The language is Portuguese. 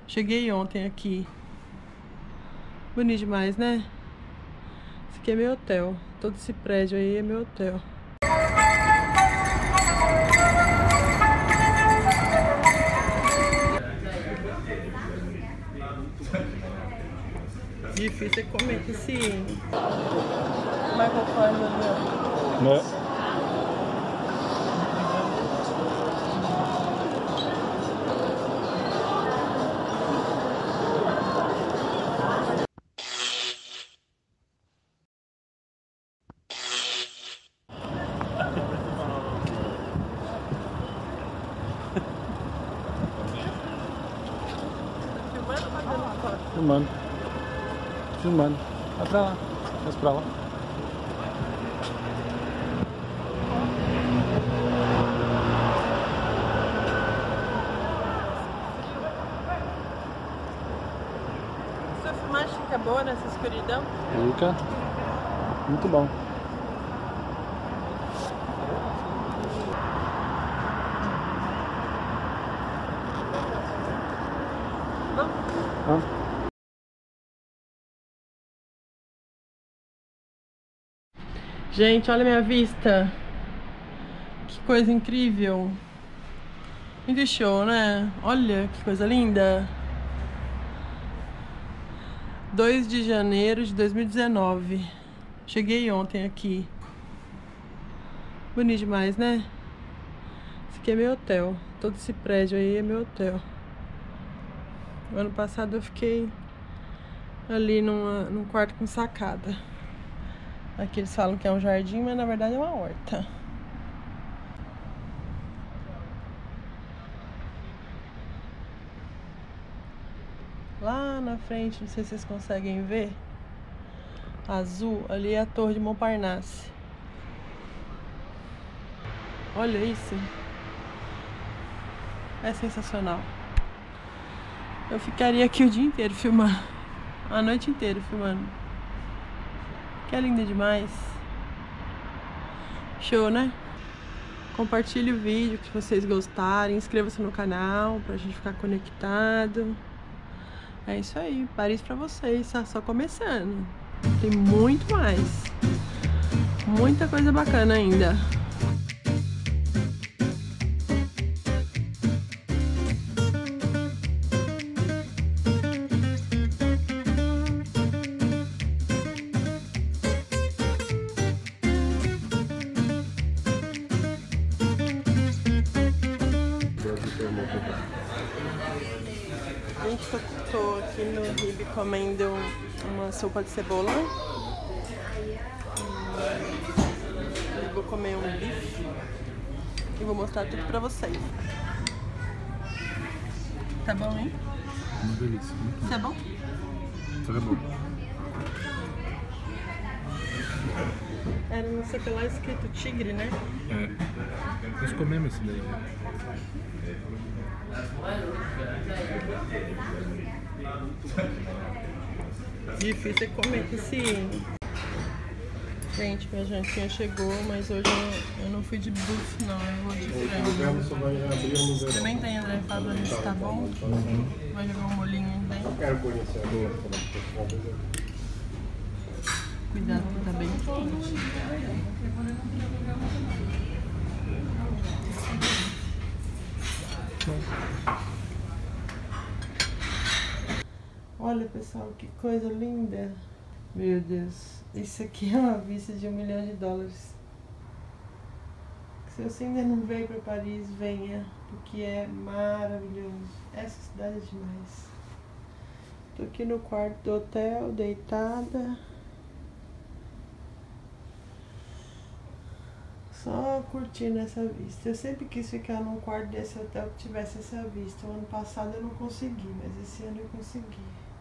Cheguei ontem aqui. Bonito demais, né? Esse aqui é meu hotel. Todo esse prédio aí é meu hotel. Difícil é comer esse Michael Kors ali, ó. Né? Filmando. Filmando. Vai pra lá. Vai pra lá. Sua filmagem fica boa nessa escuridão? Fica muito bom. Ah. Gente, olha a minha vista. Que coisa incrível. Muito show, né? Olha que coisa linda. 2 de janeiro de 2019. Cheguei ontem aqui. Bonito demais, né? Esse aqui é meu hotel. Todo esse prédio aí é meu hotel. O ano passado eu fiquei ali num quarto com sacada. Aqui eles falam que é um jardim, mas na verdade é uma horta. Lá na frente, não sei se vocês conseguem ver, azul, ali é a Torre de Montparnasse. Olha isso. É sensacional. Eu ficaria aqui o dia inteiro filmando. A noite inteira filmando. Que é linda demais. Show, né? Compartilhe o vídeo se vocês gostarem. Inscreva-se no canal pra gente ficar conectado. É isso aí. Paris pra vocês. Tá só começando. Tem muito mais. Muita coisa bacana ainda. Gente, tô aqui no Ribe comendo uma sopa de cebola. E vou comer um bife. E vou mostrar tudo pra vocês. Tá bom, hein? Uma delícia. Isso é bom? Isso é bom. Era não sei o que lá escrito tigre, né? É. Nós comemos esse daí, né? Difícil é comer esse... Gente, minha jantinha chegou, mas hoje eu não fui de buff, não. Eu vou de frango. Experimentei, André, fala se tá bom. Vai jogar um molhinho aí dentro. Cuidado que tá bem quente. Olha, pessoal, que coisa linda. Meu Deus, isso aqui é uma vista de $1 milhão. Se você ainda não veio para Paris, venha, porque é maravilhoso. Essa cidade é demais. Tô aqui no quarto do hotel, deitada. Só curtindo essa vista. Eu sempre quis ficar num quarto desse hotel que tivesse essa vista. O ano passado eu não consegui, mas esse ano eu consegui.